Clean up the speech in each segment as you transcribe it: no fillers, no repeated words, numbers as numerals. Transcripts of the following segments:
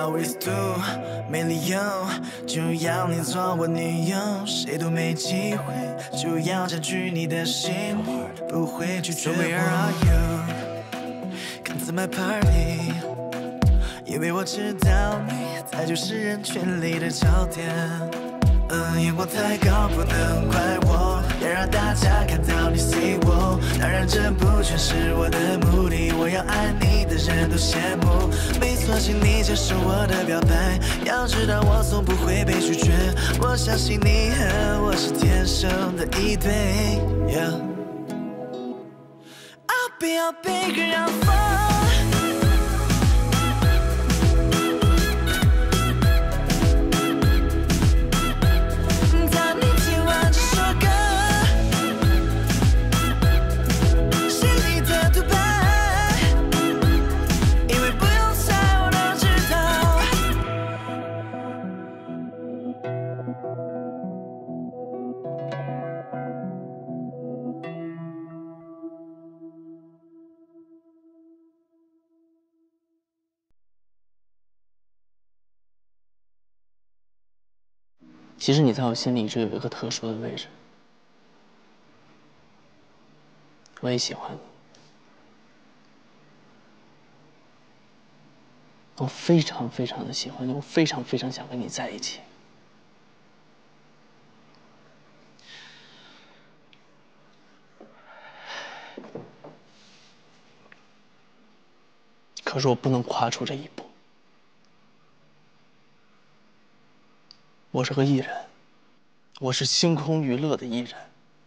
always do， 没理由就要你做我女友，谁都没机会就要占据你的心里，不会拒绝我。So where are you? Come to my party， 因为我知道你才就是人群里的焦点。眼光太高不能怪我，要让大家看到你 see 我。当然这不全是我的目的，我要爱你的人都羡慕。没错，请你接受我的表白，要知道我从不会被拒绝。我相信你和我是天生的一对。I'll be your big girl for。 其实你在我心里一直有一个特殊的位置，我也喜欢你，我非常非常的喜欢你，我非常非常想跟你在一起。可是我不能跨出这一步。我是个艺人，我是星空娱乐的艺人，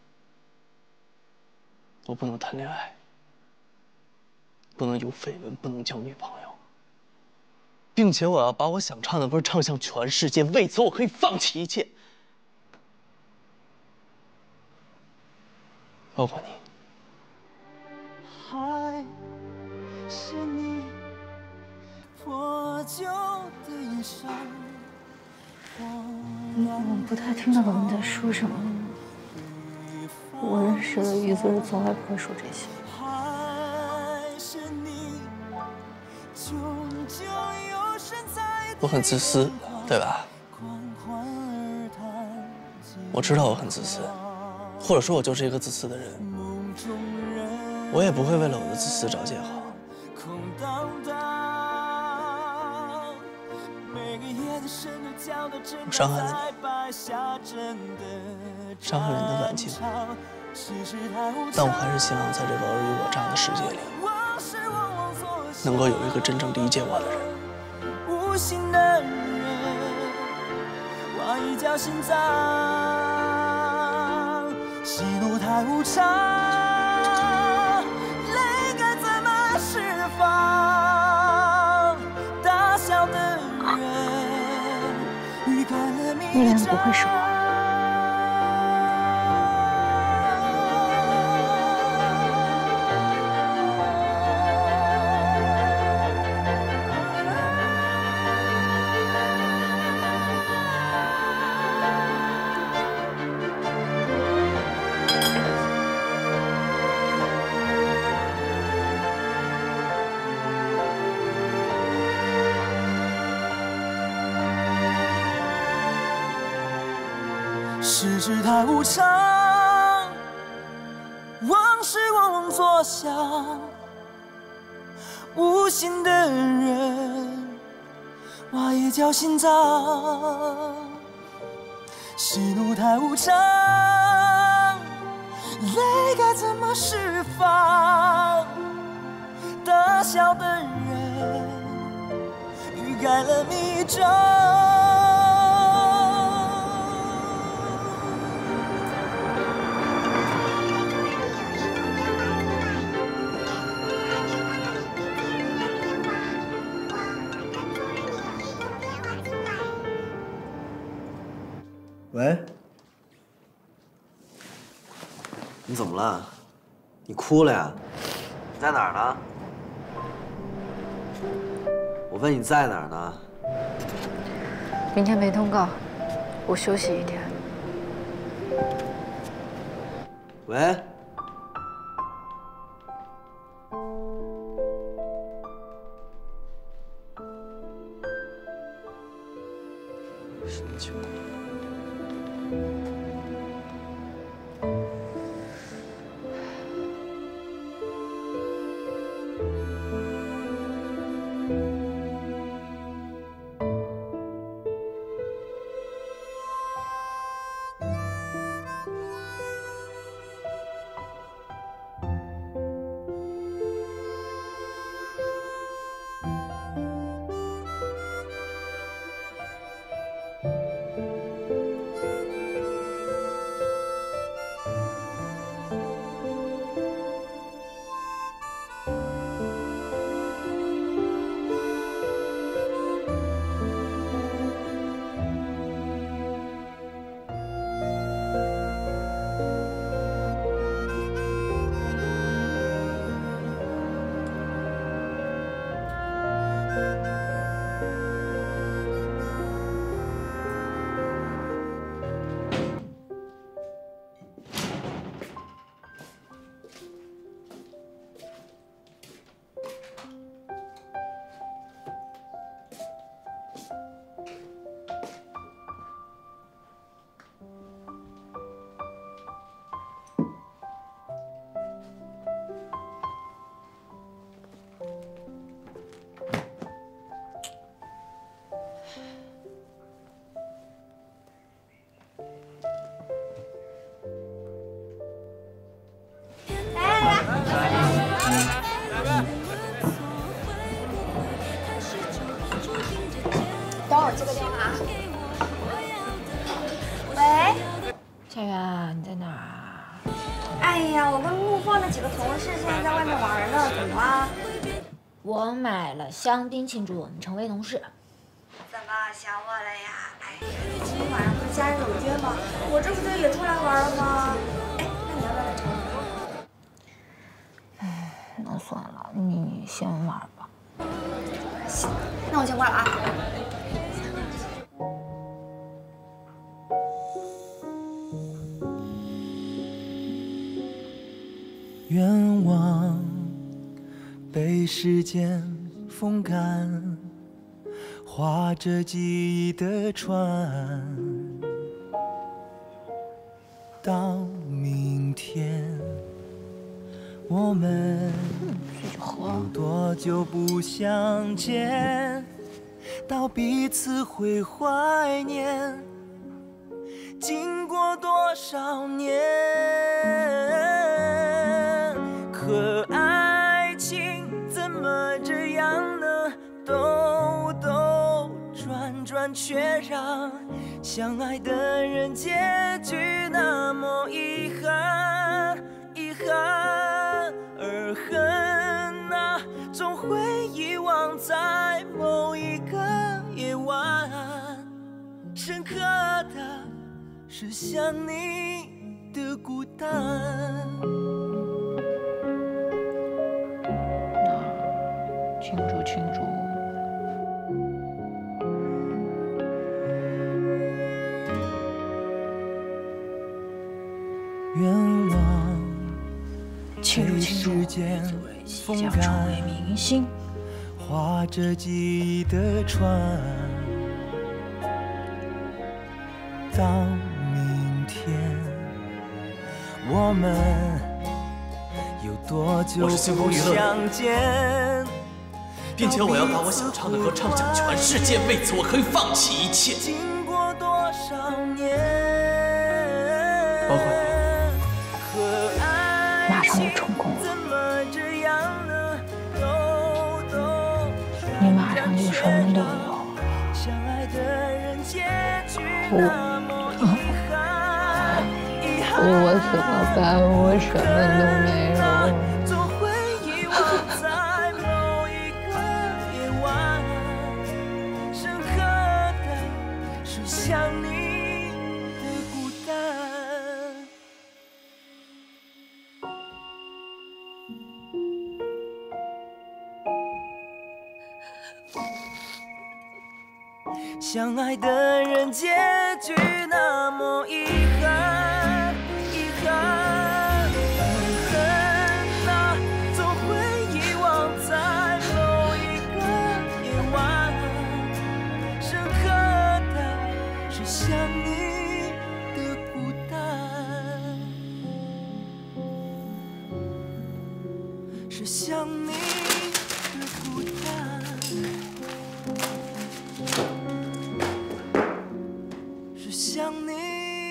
我不能谈恋爱，不能有绯闻，不能交女朋友，并且我要把我想唱的歌唱向全世界，为此我可以放弃一切，包括你。 还是你破旧的衣裳。 我不太听得懂你在说什么。我认识的于子儿从来不会说这些。 我很自私，对吧？我知道我很自私，或者说我就是一个自私的人。我也不会为了我的自私找借口。我伤害了你，伤害了你的感情，但我还是希望在这个尔虞我诈的世界里，能够有一个真正理解我的人。 无心的人，挖一条心脏，喜怒太无常，泪该怎么释放？大笑的人，欲盖了弥彰。 你俩不会是我。 世事太无常，往事往往作响，无心的人挖一条心脏，喜怒太无常，泪该怎么释放？大笑的人欲盖了弥彰。 喂，你怎么了？你哭了呀？你在哪儿呢？我问你在哪儿呢？ 明天没通告，我休息一天。 喂。 求。 等会儿接个电话啊。喂， 夏媛，你在哪儿啊？ 哎呀，我跟陆凤那几个同事现在在外面玩呢，怎么了？ 我买了香槟庆祝我们成为同事。 怎么想我了呀？哎呀，今天晚上不是家人有约吗？我这不就也出来玩了吗？哎，那你要不要来找我？ 那算了，你先玩吧。 行，那我先挂了啊。 愿望被时间风干，划着记忆的船。到明天，我们有多久不相见？到彼此会怀念，经过多少年？可爱情怎么这样呢？兜兜转转，却让相爱的人结局那么遗憾，遗憾。而恨啊，总会遗忘在某一个夜晚。深刻的是想你的孤单。 庆祝庆祝！ 愿望庆祝庆祝！即将成为明星， 划着记忆的船。到明天，我们有多久不相见？ 并且我要把我想唱的歌唱响全世界，为此我可以放弃一切。 经过多少年？ 包括你，马上就成功了。你马上就什么都有了。我怎么办？我什么都没有。 想你的孤单，相爱的人结局那么遗憾，遗憾。恨啊，总会遗忘在某一个夜晚。深刻的是想你的孤单，是想你的孤单，是想你。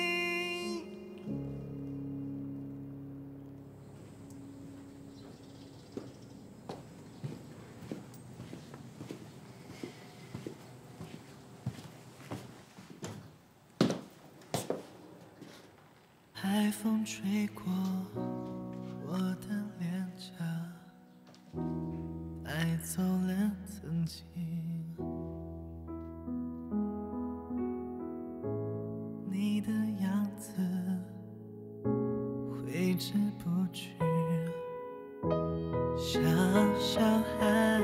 海风吹过我的脸颊，带走了曾经。你的样子挥之不去，像小孩。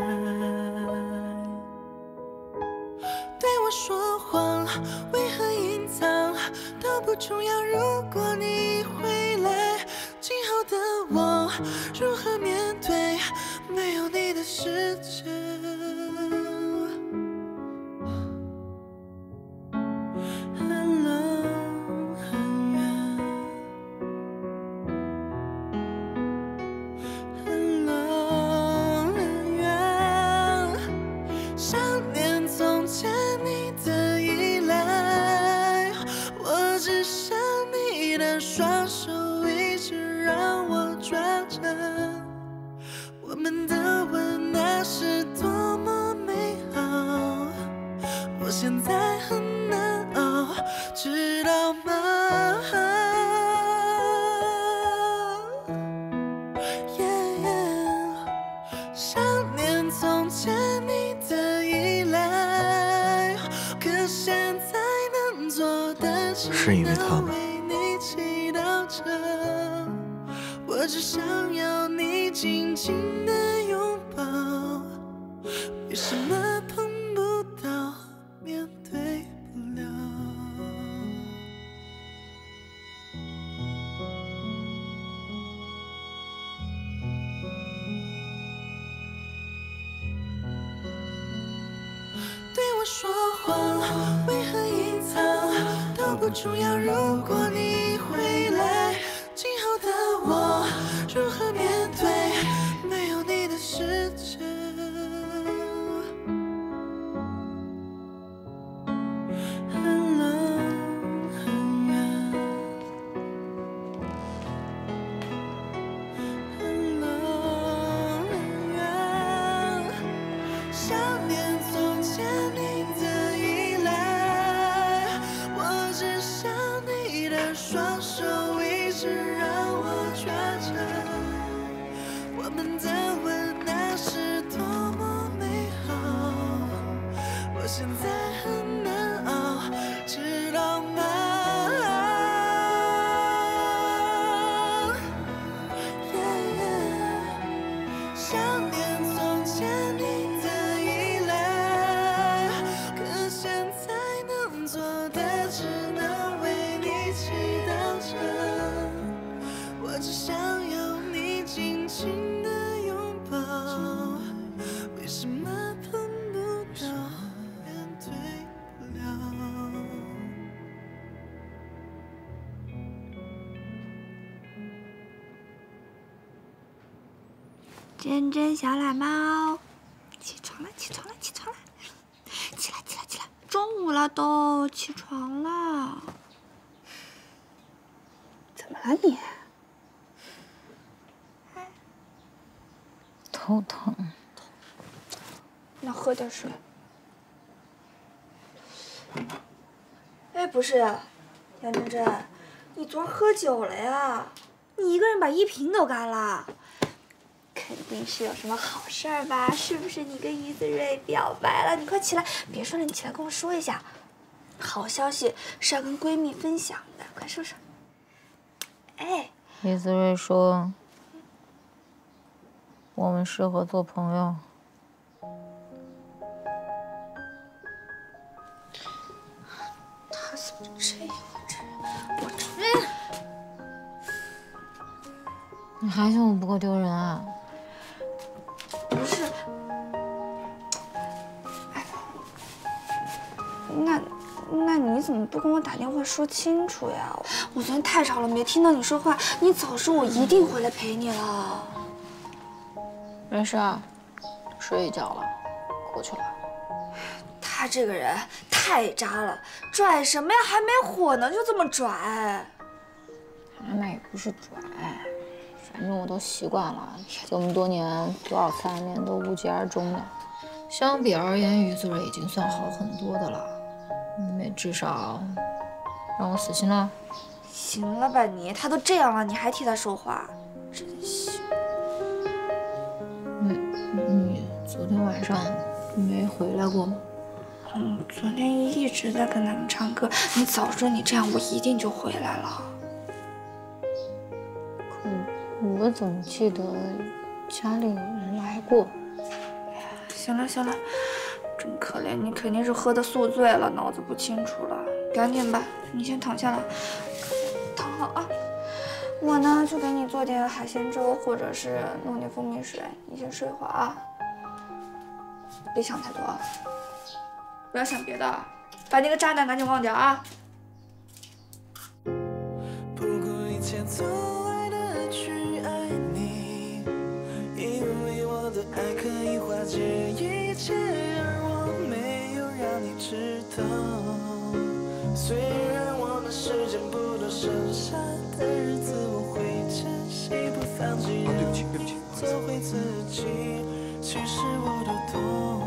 对我说谎，为何隐藏都不重要。如果你回来，今后的我如何面对没有你的世界？很冷很远，很冷很远，想念从前你的依赖，我只想你的双手一直让我抓着，我们的吻那是多么美好，我现在很难熬，知道吗想念从前你的依赖，可现在能做的是因为他吗？ 我只想要你紧紧的拥抱，为什么碰不到，面对不了？对我说谎，为何隐藏都不重要。如果你回来，今后的我如何面对没有你的世界？很冷很远，很冷很远，想念从前你的依赖，我只想你的双手一直让我抓着，我们的吻那是多么美好，我现在很难熬，知道吗想念从前你的依赖，可现在能做的只能为你祈祷着，我只想要你紧紧的拥抱，为什么碰不到，面对不了？ 珍珍小懒猫，起床了，起床了，起床了，起来，起来，起来！中午了都，起床了。 怎么了你？ 头疼。 那喝点水。哎，不是，杨珍珍，你昨儿喝酒了呀？你一个人把1瓶都干了。肯定是有什么好事儿吧？是不是你跟于子睿表白了？你快起来，别说了，你起来跟我说一下。好消息是要跟闺蜜分享的，快说说。哎， 于子睿说，我们适合做朋友。 他怎么这样啊？这人，我承认。 你还嫌我不够丢人啊？ 不是，哎，那那你怎么不跟我打电话说清楚呀？我昨天太吵了，没听到你说话。你早说，我一定回来陪你了。 没事啊，睡一觉了，过去了。 他这个人太渣了，拽什么呀？还没火呢，就这么拽。 那也不是拽，反正我都习惯了，这么多年多少次暗恋都无疾而终的。相比而言，于子睿已经算好很多的了，那至少让我死心了。 行了吧你，他都这样了，你还替他说话，真行。 你昨天晚上没回来过吗？ 昨天一直在跟他们唱歌，你早说你这样，我一定就回来了。 可我怎么记得家里人来过？ 行了行了，真可怜，你肯定是喝的宿醉了，脑子不清楚了。赶紧吧，你先躺下来，躺好啊。我呢就给你做点海鲜粥，或者是弄点蜂蜜水，你先睡会儿啊。别想太多啊，不要想别的，把那个渣男赶紧忘掉啊。 不顾一切阻碍的去爱你，因为我的爱可以化解一切，而我没有让你知道。虽然我们时间不多，剩下的日子我会珍惜，不放弃让你做回自己。其实我都懂，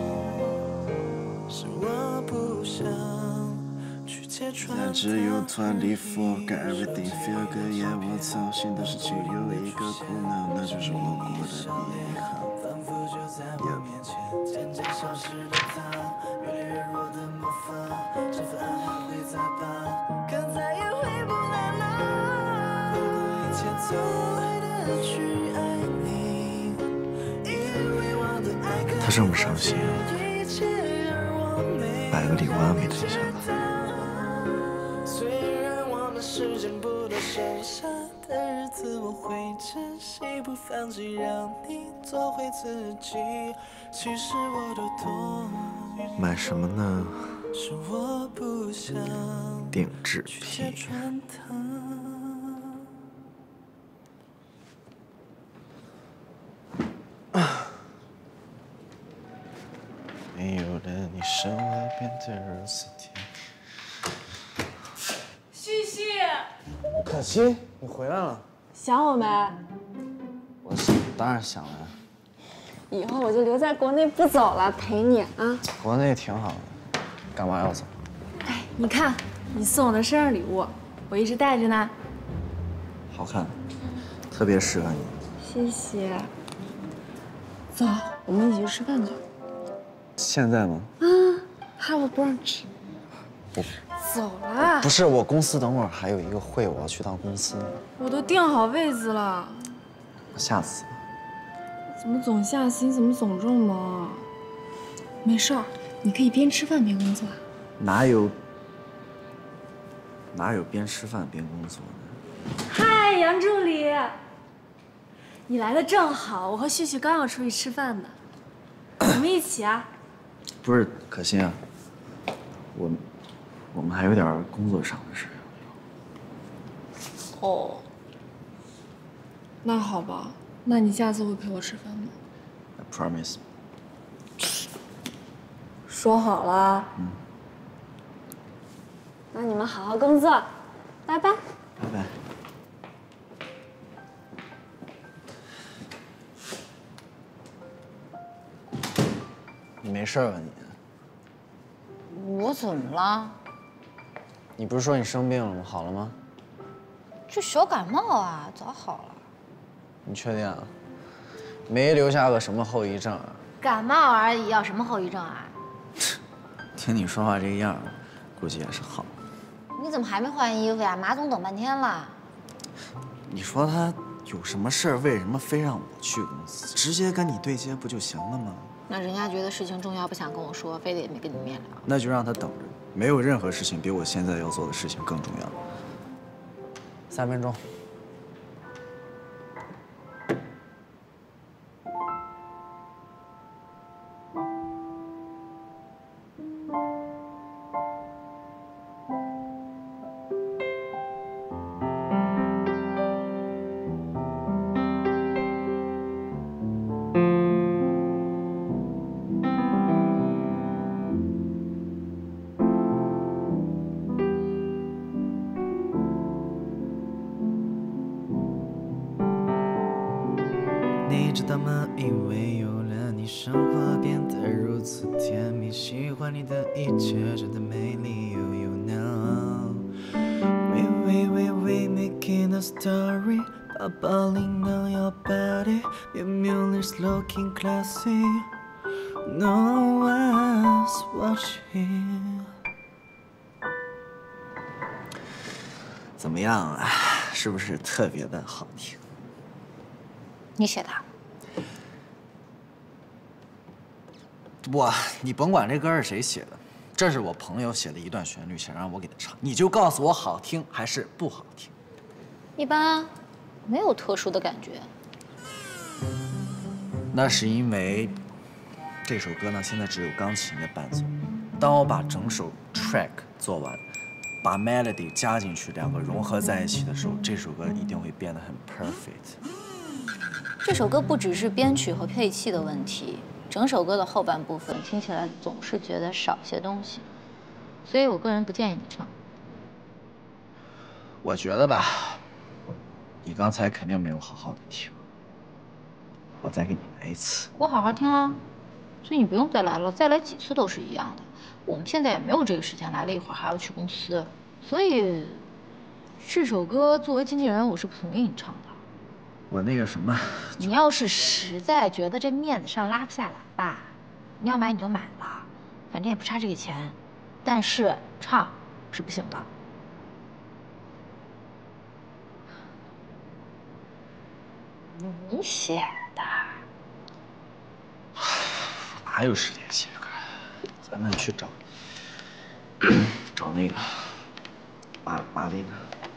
是我不想去揭穿。现在只有24 got everything feel good， yeah， 我操心的事情有一个苦恼，那就是我过得你好。仿佛就在我面前，渐渐消失的他，越来越弱的模仿，这份爱还会再吧，可再也回不来了。不顾一切阻碍的去爱你，因为我的爱可以他这么伤心啊，摆个礼物安慰他一下吧。虽然我们时间不多，剩下的日子我会珍惜，不放弃让你做回自己。其实我都懂。买什么呢？是我不想定制品。没有了你，生活变得如此甜。 旭旭， 可心，你回来了。 想我没？ 我想，当然想了呀。 以后我就留在国内不走了，陪你啊。 国内挺好的，干嘛要走？ 哎，你看，你送我的生日礼物，我一直带着呢。 好看，特别适合你。 谢谢。走，我们一起去吃饭去。 现在吗 Have a brunch。走了。 不是，我公司等会儿还有一个会，我要去趟公司。 我都订好位子了。 我下次。 怎么总下心？怎么总这么忙？没事儿，你可以边吃饭边工作。 哪有边吃饭边工作呢？ 嗨，杨助理，你来的正好，我和旭旭刚要出去吃饭呢，我们一起啊。 不是，可心啊，我们还有点工作上的事。 哦，那好吧，那你下次会陪我吃饭吗 I promise。 说好了。那你们好好工作，拜拜。 拜拜。你没事吧你？ 我怎么了？ 你不是说你生病了吗？好了吗？ 就小感冒啊，早好了。 你确定啊？没留下个什么后遗症啊？ 感冒而已，要什么后遗症啊？ 听你说话这样，估计也是好。 你怎么还没换衣服呀？马总等半天了。 你说他有什么事儿，为什么非让我去公司？直接跟你对接不就行了吗？ 那人家觉得事情重要，不想跟我说，非得也没跟你面聊。 那就让他等着。没有任何事情比我现在要做的事情更重要。3分钟。 知道吗？因为有了你，生活变得如此甜蜜。喜欢你的一切真的没理由。You know, we making a story. 宝宝领到your body, your Muller's looking classy. No one's watching. 怎么样啊？是不是特别的好听？ 你写的？ 你甭管这歌是谁写的，这是我朋友写的一段旋律，想让我给他唱，你就告诉我好听还是不好听。 一般，没有特殊的感觉。 那是因为这首歌呢，现在只有钢琴的伴奏。当我把整首 track 做完，把 melody 加进去，两个融合在一起的时候，这首歌一定会变得很 perfect。 这首歌不只是编曲和配器的问题，整首歌的后半部分听起来总是觉得少些东西，所以我个人不建议你唱。 我觉得吧，你刚才肯定没有好好的听，我再给你来一次。 我好好听啊，所以你不用再来了，再来几次都是一样的。我们现在也没有这个时间，来了一会儿还要去公司，所以这首歌作为经纪人，我是不同意你唱的。 我那个什么， 你要是实在觉得这面子上拉不下来吧，你要买你就买了，反正也不差这个钱，但是唱是不行的。你写的？ 哪有时间写歌？咱们去找那个玛丽呢？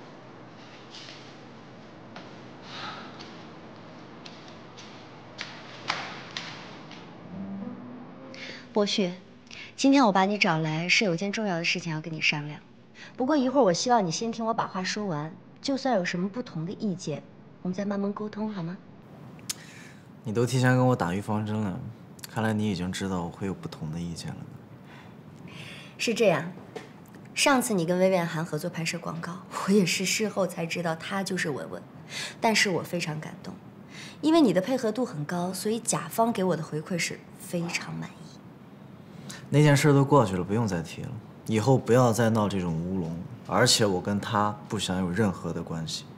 博旭，今天我把你找来是有件重要的事情要跟你商量。不过一会儿我希望你先听我把话说完，就算有什么不同的意见，我们再慢慢沟通，好吗？ 你都提前跟我打预防针了，看来你已经知道我会有不同的意见了呢。 是这样，上次你跟魏远涵合作拍摄广告，我也是事后才知道他就是文文，但是我非常感动，因为你的配合度很高，所以甲方给我的回馈是非常满意。 那件事都过去了，不用再提了。以后不要再闹这种乌龙，而且我跟他不想有任何的关系。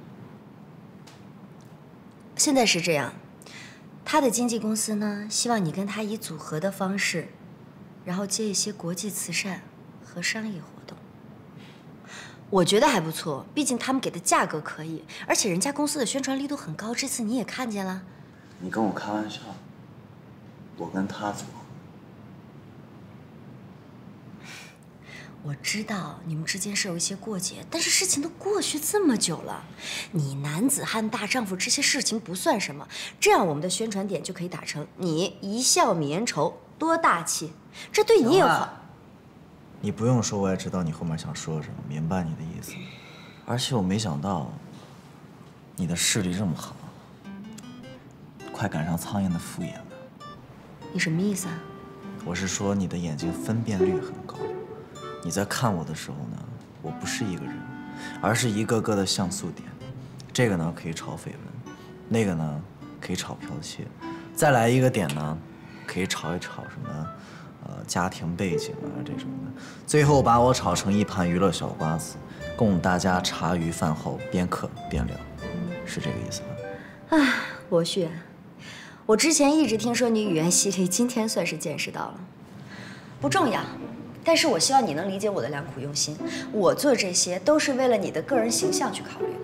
现在是这样，他的经纪公司呢，希望你跟他以组合的方式，然后接一些国际慈善和商业活动。我觉得还不错，毕竟他们给的价格可以，而且人家公司的宣传力度很高，这次你也看见了。 你跟我开玩笑？我跟他组合？ 我知道你们之间是有一些过节，但是事情都过去这么久了，你男子汉大丈夫，这些事情不算什么。这样我们的宣传点就可以打成你一笑泯恩仇，多大气，这对你有好。 你不用说，我也知道你后面想说什么，明白你的意思。而且我没想到你的视力这么好，快赶上苍蝇的复眼了。 你什么意思啊？ 我是说你的眼睛分辨率很高。你在看我的时候呢，我不是一个人，而是一个个的像素点。这个呢可以炒绯闻，那个呢可以炒剽窃，再来一个点呢，可以炒一炒什么家庭背景啊这种的，最后把我炒成一盘娱乐小瓜子，供大家茶余饭后边嗑边聊，是这个意思吧？ 唉，博旭，我之前一直听说你语言犀利，今天算是见识到了。不重要。但是我希望你能理解我的良苦用心，我做这些都是为了你的个人形象去考虑。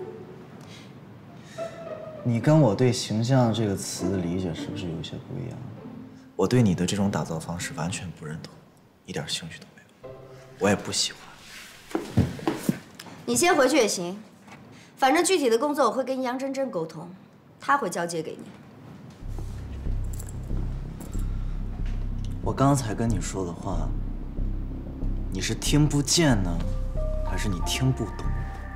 你跟我对形象这个词的理解是不是有些不一样？我对你的这种打造方式完全不认同，一点兴趣都没有，我也不喜欢。 你先回去也行，反正具体的工作我会跟杨真真沟通，她会交接给你。 我刚才跟你说的话。你是听不见呢，还是你听不懂？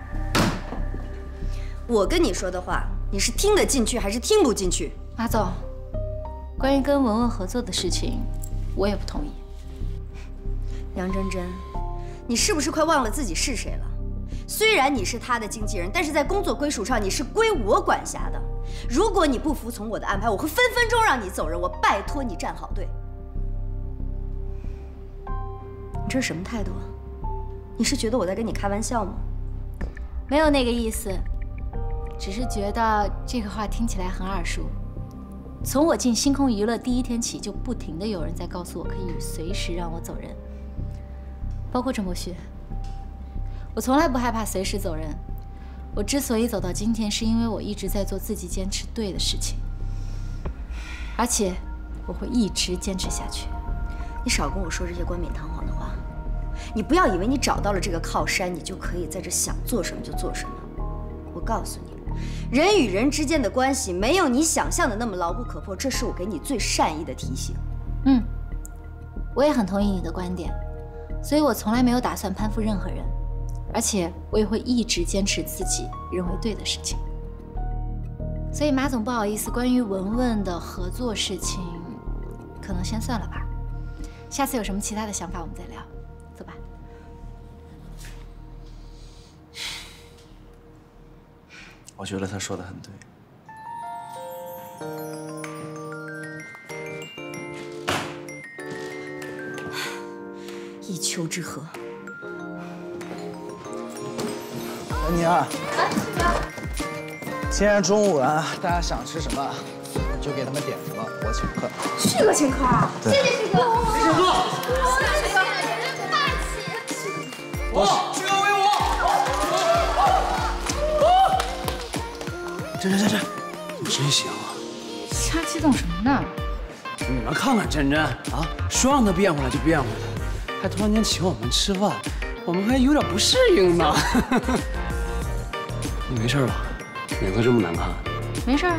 我跟你说的话，你是听得进去还是听不进去？ 马总，关于跟文文合作的事情，我也不同意。 杨真真，你是不是快忘了自己是谁了？虽然你是他的经纪人，但是在工作归属上你是归我管辖的。 如果你不服从我的安排，我会分分钟让你走人。我拜托你站好队。你这是什么态度啊？你是觉得我在跟你开玩笑吗？ 没有那个意思，只是觉得这个话听起来很耳熟。从我进星空娱乐第一天起，就不停地有人在告诉我可以随时让我走人，包括郑博旭。我从来不害怕随时走人。我之所以走到今天，是因为我一直在做自己坚持对的事情，而且我会一直坚持下去。 你少跟我说这些冠冕堂皇的话。你不要以为你找到了这个靠山，你就可以在这想做什么就做什么。我告诉你，人与人之间的关系没有你想象的那么牢不可破，这是我给你最善意的提醒。 我也很同意你的观点，所以我从来没有打算攀附任何人，而且我也会一直坚持自己认为对的事情。所以马总，不好意思，关于文文的合作事情，可能先算了吧。下次有什么其他的想法，我们再聊。走吧。 我觉得他说的很对。 一丘之貉。 安妮啊，今天中午啊，大家想吃什么就给他们点什么，我请客。 旭哥请客啊！ 对， 谢谢旭哥。 谁请客？ 我旭哥为我。 真，你真行啊！ 瞎激动什么呢？ 你们看看真真啊，说让他变回来就变回来，还突然间请我们吃饭，我们还有点不适应呢。你没事吧？脸色这么难看。 没事啊。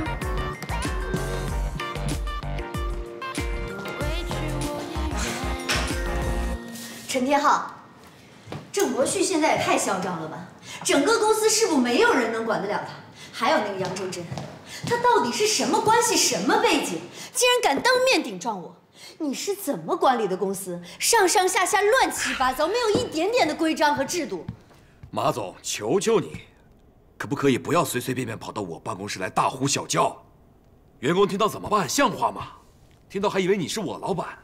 陈天浩，郑博旭现在也太嚣张了吧！整个公司是不没有人能管得了他。还有那个杨真真，他到底是什么关系、什么背景，竟然敢当面顶撞我？你是怎么管理的公司？上上下下乱七八糟，没有一点点的规章和制度。 马总，求求你，可不可以不要随随便便跑到我办公室来大呼小叫？员工听到怎么办？像话吗？听到还以为你是我老板。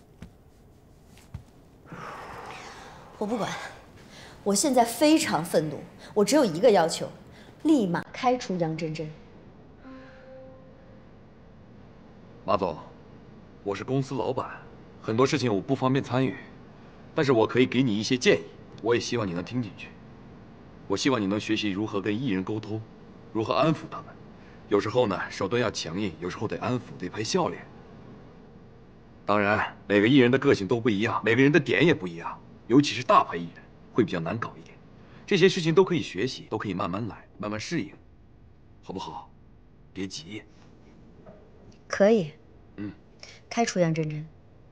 我不管，我现在非常愤怒，我只有一个要求，立马开除杨真真。 马总，我是公司老板，很多事情我不方便参与，但是我可以给你一些建议，我也希望你能听进去。我希望你能学习如何跟艺人沟通，如何安抚他们。有时候呢，手段要强硬，有时候得安抚，得陪笑脸。当然，每个艺人的个性都不一样，每个人的点也不一样，尤其是大牌艺人会比较难搞一点。这些事情都可以学习，都可以慢慢来，慢慢适应，好不好？别急。 可以。开除杨真真。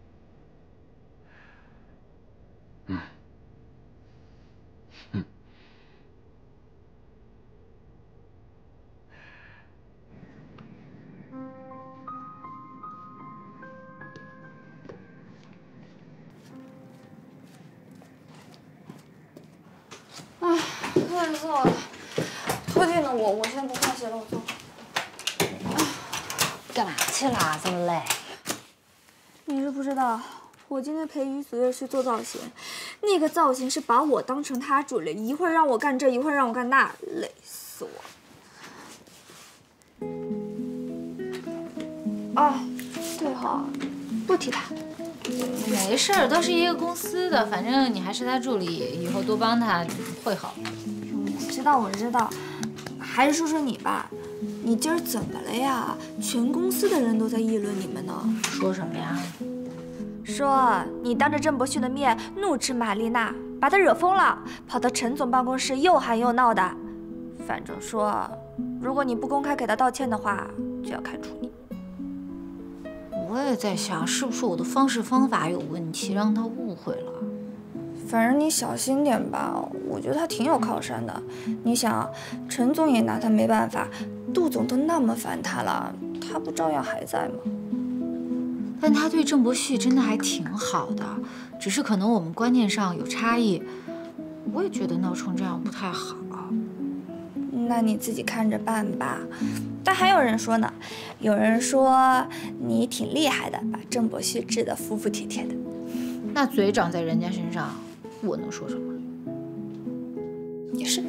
累死我了！拖地呢，我先不换鞋了，我坐。 干嘛去了？这么累？ 你是不知道，我今天陪于子月去做造型，那个造型是把我当成他主了，一会儿让我干这，一会儿让我干那，累死我。啊，对哈，不提他。 没事儿，都是一个公司的，反正你还是他助理，以后多帮他会好。 我知道，还是说说你吧，你今儿怎么了呀？全公司的人都在议论你们呢。 说什么呀？ 说你当着郑博旭的面怒斥玛丽娜，把她惹疯了，跑到陈总办公室又喊又闹的。反正说，如果你不公开给她道歉的话，就要开除你。 我也在想，是不是我的方式方法有问题，让他误会了。 反正你小心点吧，我觉得他挺有靠山的。你想，陈总也拿他没办法，杜总都那么烦他了，他不照样还在吗？ 但他对郑博旭真的还挺好的，只是可能我们观念上有差异。我也觉得闹成这样不太好。 那你自己看着办吧。但还有人说呢，有人说你挺厉害的，把郑伯旭治得服服帖帖的。 那嘴长在人家身上，我能说什么？ 也是。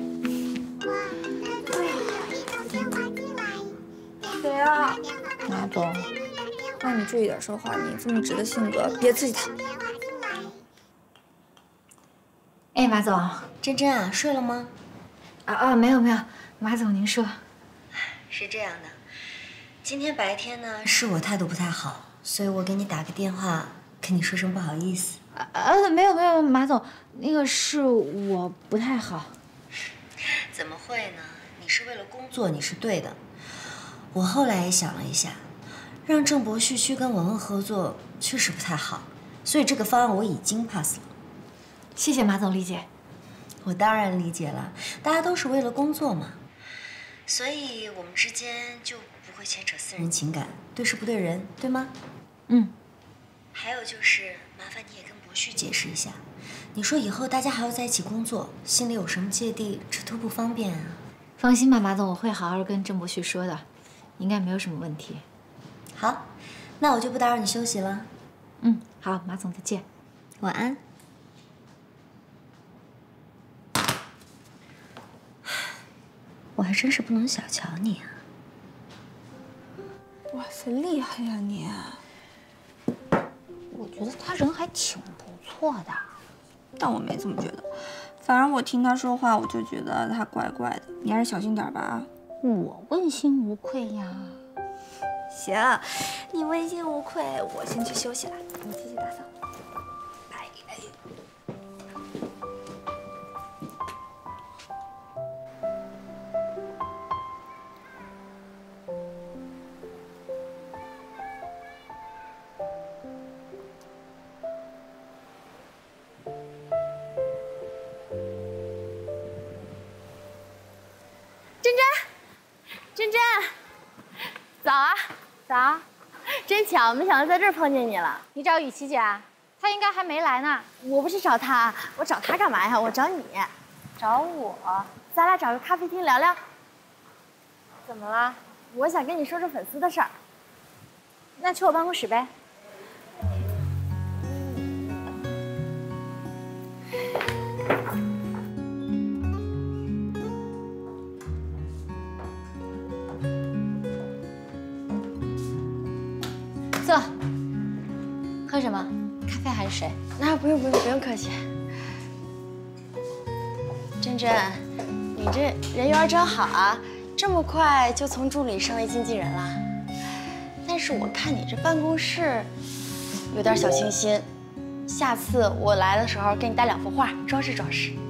谁啊？ 马总。 那你注意点说话，你这么直的性格，别刺激他。 哎，马总， 珍珍啊，睡了吗？ 没有，马总您说。 是这样的，今天白天呢是我态度不太好，所以我给你打个电话，跟你说声不好意思。 没有，马总，那个是我不太好。 怎么会呢？你是为了工作，你是对的。我后来也想了一下，让郑伯旭去跟文文合作确实不太好，所以这个方案我已经 pass 了。 谢谢马总理解。 我当然理解了，大家都是为了工作嘛，所以我们之间就不会牵扯私人情感，对事不对人，对吗？ 嗯。 还有就是，麻烦你也跟伯旭解释一下，你说以后大家还要在一起工作，心里有什么芥蒂，这都不方便啊。 放心吧，马总，我会好好跟郑伯旭说的，应该没有什么问题。 好，那我就不打扰你休息了。 嗯，好，马总再见。 晚安。我还真是不能小瞧你啊！ 哇塞，厉害呀你！ 我觉得他人还挺不错的， 但我没这么觉得。反正我听他说话，我就觉得他怪怪的。你还是小心点吧啊！ 我问心无愧呀。 行，你问心无愧，我先去休息了，你继续打扫。拜。 珍珍，早啊！ 早， 真巧，没想到在这儿碰见你了。 你找雨琦姐啊？她应该还没来呢。 我不是找她，我找她干嘛呀？我找你。 找我？ 咱俩找个咖啡厅聊聊。 怎么了？ 我想跟你说说粉丝的事儿。 那去我办公室呗。 坐。喝什么？咖啡还是水？ 那不用客气。珍珍，你这人缘真好啊，这么快就从助理升为经纪人了。但是我看你这办公室有点小清新，下次我来的时候给你带2幅画装饰装饰。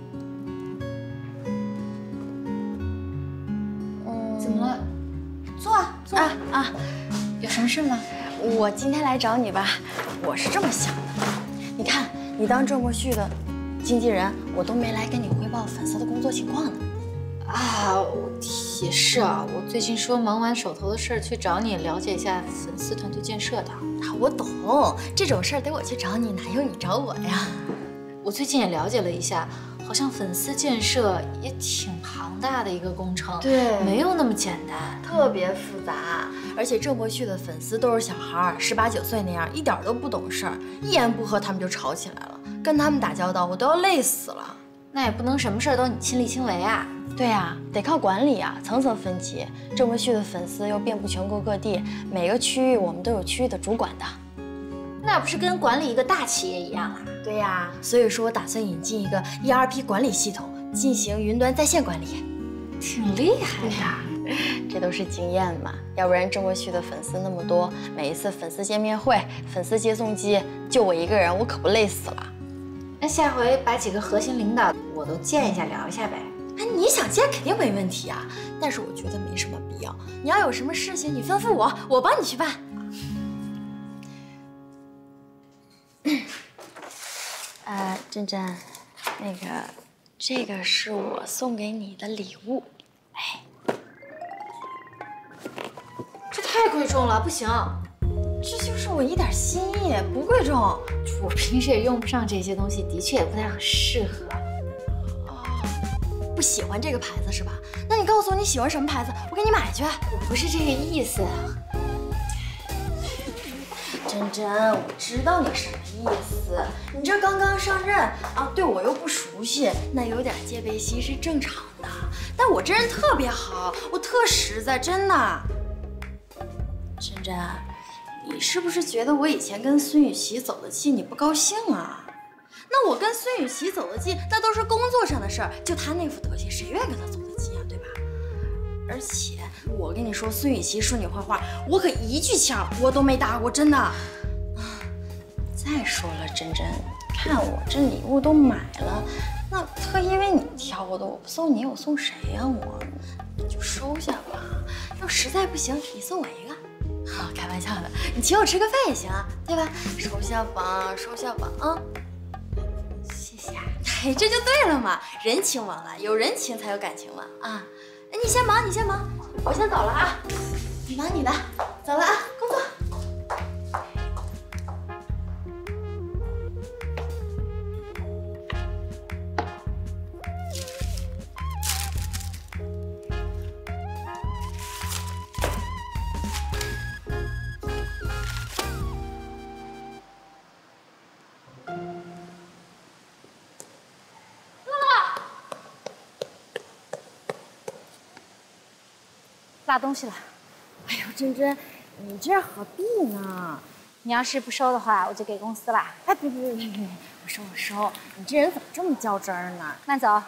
怎么了？坐啊，坐啊。有什么事吗？ 我今天来找你吧，我是这么想的，你看你当郑伯旭的经纪人，我都没来跟你汇报粉丝的工作情况呢。 啊，也是啊，我最近说忙完手头的事儿，去找你了解一下粉丝团队建设的。 啊，我懂，这种事儿得我去找你，哪有你找我呀？ 我最近也了解了一下，好像粉丝建设也挺庞大的一个工程， 对， 没有那么简单， 特别复杂。而且郑伯旭的粉丝都是小孩，18、19岁那样，一点都不懂事儿，一言不合他们就吵起来了，跟他们打交道我都要累死了。 那也不能什么事儿都你亲力亲为啊。 对呀，得靠管理啊，层层分级。郑伯旭的粉丝又遍布全国各地，每个区域我们都有区域的主管的。 那不是跟管理一个大企业一样啊？ 对呀，所以说我打算引进一个 ERP 管理系统，进行云端在线管理。 挺厉害的， 这都是经验嘛。要不然郑伯旭的粉丝那么多，每一次粉丝见面会、粉丝接送机，就我一个人，我可不累死了。 那下回把几个核心领导我都见一下，聊一下呗。 哎，你想见肯定没问题啊，但是我觉得没什么必要。你要有什么事情，你吩咐我，我帮你去办。珍珍，那个，这个是我送给你的礼物。哎， 这太贵重了，不行。 这就是我一点心意，不贵重。 我平时也用不上这些东西，的确也不太适合。 不不喜欢这个牌子是吧？那你告诉我你喜欢什么牌子，我给你买去。 我不是这个意思。 真真，我知道你什么意思。你这刚刚上任啊，对我又不熟悉，那有点戒备心是正常的。但我这人特别好，我特实在，真的。真真，你是不是觉得我以前跟孙雨琦走的近你不高兴啊？那我跟孙雨琦走得近，那都是工作上的事儿。就他那副德行，谁愿意跟他走得近啊？对吧？而且我跟你说，孙雨琦说你坏话，我可一句枪我都没搭过，真的。再说了，真真，看我这礼物都买了，那特意为你挑的，我不送你，我送谁呀？我你就收下吧。要实在不行，你送我一个。开玩笑的，你请我吃个饭也行啊，对吧？收下吧，收下吧啊。谢谢。哎，这就对了嘛，人情往来，有人情才有感情嘛啊。哎，你先忙，你先忙，我先走了啊。你忙你的，走了啊，工作。 落东西了。 哎呦，真真，你这样何必呢？ 你要是不收的话，我就给公司了。 哎，别，我收。你这人怎么这么较真儿呢？ 慢走。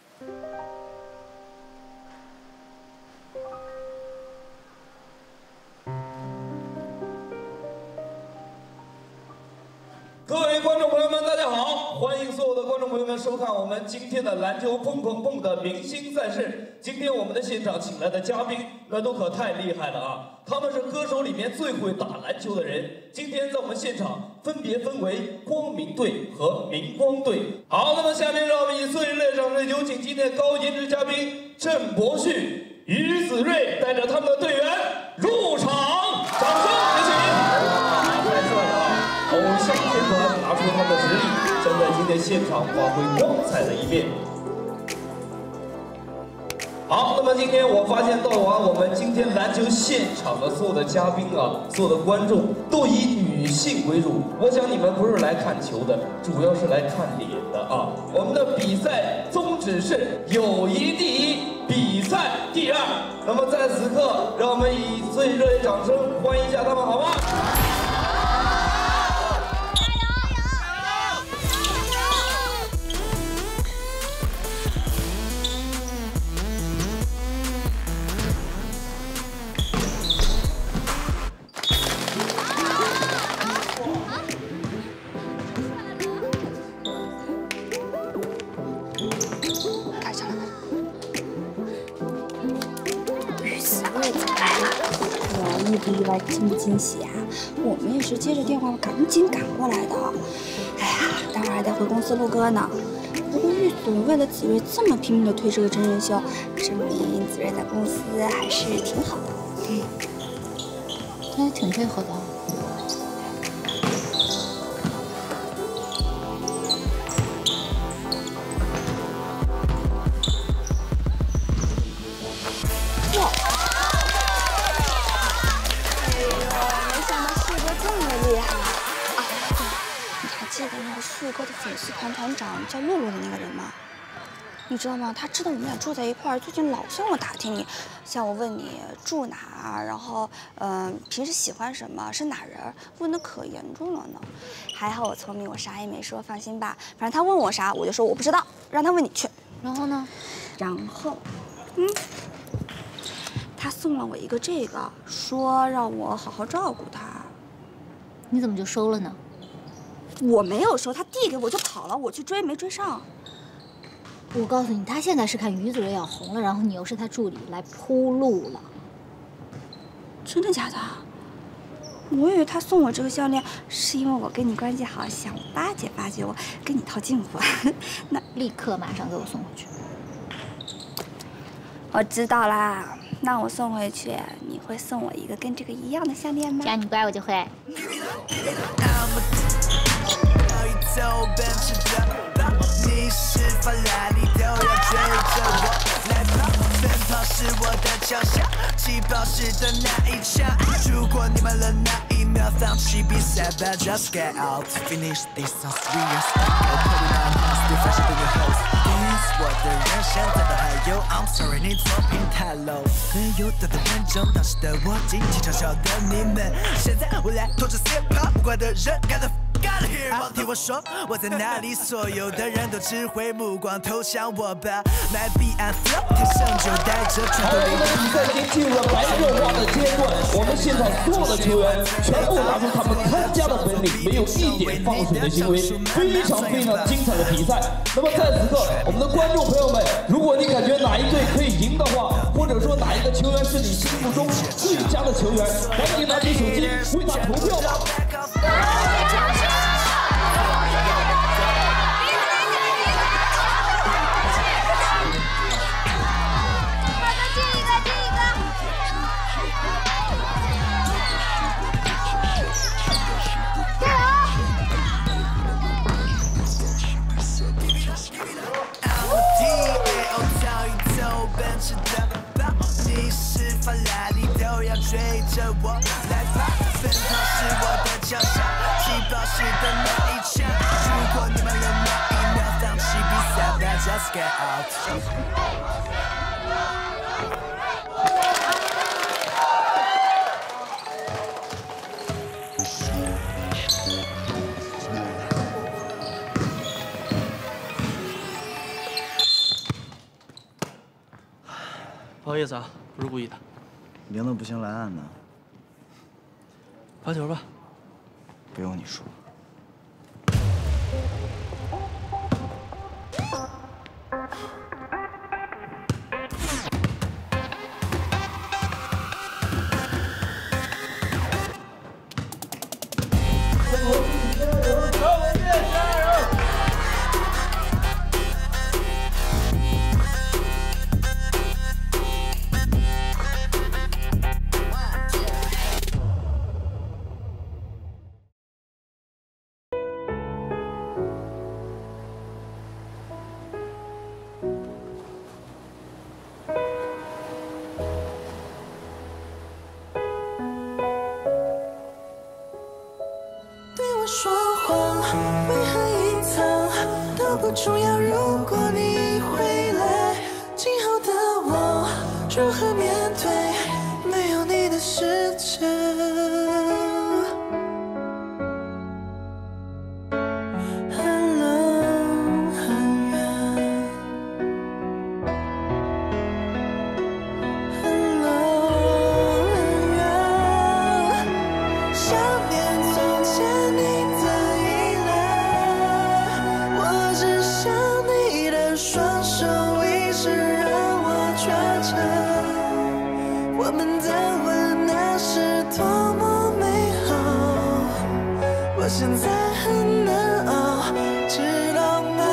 各位观众朋友们，大家好！欢迎所有的观众朋友们收看我们今天的篮球砰砰砰的明星赛事。今天我们的现场请来的嘉宾，那都可太厉害了啊！他们是歌手里面最会打篮球的人。今天在我们现场分别分为光明队和明光队。好，那么下面让我们以最热烈掌声有请今天的高颜值嘉宾郑博旭、于子睿带着他们的队员入场，掌声有请！太帅了！偶像天团拿出他们的实力，将在今天现场发挥光彩的一面。好，那么今天我发现到我们今天篮球现场的所有的嘉宾啊，所有的观众都以女性为主。我想你们不是来看球的，主要是来看脸的啊。我们的比赛宗旨是友谊第一，比赛第二。那么在此刻，让我们以最热烈掌声欢迎一下他们，好吗？ 意外惊不惊喜啊？我们也是接着电话赶紧赶过来的。哎呀，待会儿还得回公司录歌呢。不过玉子为了子睿这么拼命的推这个真人秀，证明子睿在公司还是挺好的。 他也挺配合的。 旭哥的粉丝团团长叫露露的那个人吗？你知道吗？他知道我们俩住在一块儿，最近老向我打听你，像我问你住哪，然后平时喜欢什么，是哪人，问的可严重了呢。还好我聪明，我啥也没说，放心吧。反正他问我啥，我就说我不知道，让他问你去。 然后呢？ 然后，他送了我一个这个，说让我好好照顾他。 你怎么就收了呢？ 我没有收，他递给我就跑了，我去追没追上。 我告诉你，他现在是看于子睿要红了，然后你又是他助理来铺路了。 真的假的？我以为他送我这个项链是因为我跟你关系好，想巴结巴结我，跟你套近乎。那立刻马上给我送回去。 我知道啦，那我送回去，你会送我一个跟这个一样的项链吗？ 只要你乖，我就会。 你是法拉利都要追着我。 枪响起爆时的那一枪。如果你慢了那一秒，放弃比赛吧 ，Just get out, finish this on 3 years old. Putting my hands to fashion in your house. This 我的人现在都还有 I'm sorry 你作品太 low。没有得到认证，当时的我尽情嘲笑的你们，现在未来拖着 hip hop 不管的人干的。Gotta hear 忘记我说我在哪里，所有的人都只会目光投向我吧。My beat and flow 天生就带着传统。 我们的比赛已经进入了白热化的阶段，我们现场所有的球员全部拿出他们看家的本领，没有一点放水的行为，非常精彩的比赛。那么在此刻，我们的观众朋友们，如果你感觉哪一队可以赢的话，或者说哪一个球员是你心目中最佳的球员，赶紧拿起手机为他投票吧。追着我来跑，奔跑是我的强项，起跑时的那一枪。如果你们有那一秒放弃比赛，那 just get out。 不好意思啊，不是故意的。 赢的不行，来按呢。 罚球吧。 不用你说。 说谎，为何隐藏都不重要。如果你回来，今后的我如何面对没有你的世界？很冷很远，很冷很远，想念从前你。双手一直让我抓着，我们的吻那是多么美好，我现在很难熬，知道吗？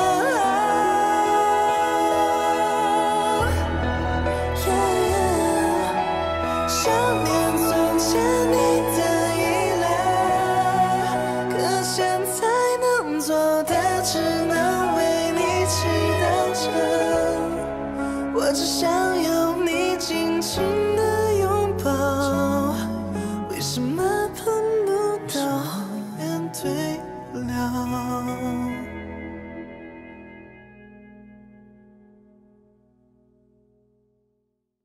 想念从前你的依赖，可现在能做的只能为你祈祷。我只想有你紧紧的拥抱，为什么碰不到，面对不了？